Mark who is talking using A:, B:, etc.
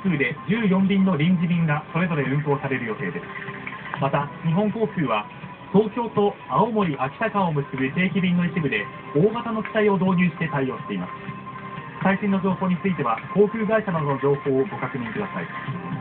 A: 空で14便の臨時便がそれぞれ運航される予定です。また、日本航空は東京と青森、秋田間を結ぶ定期便の一部で大型の機体を導入して対応しています。最新の情報については航空会社などの情報をご確認ください。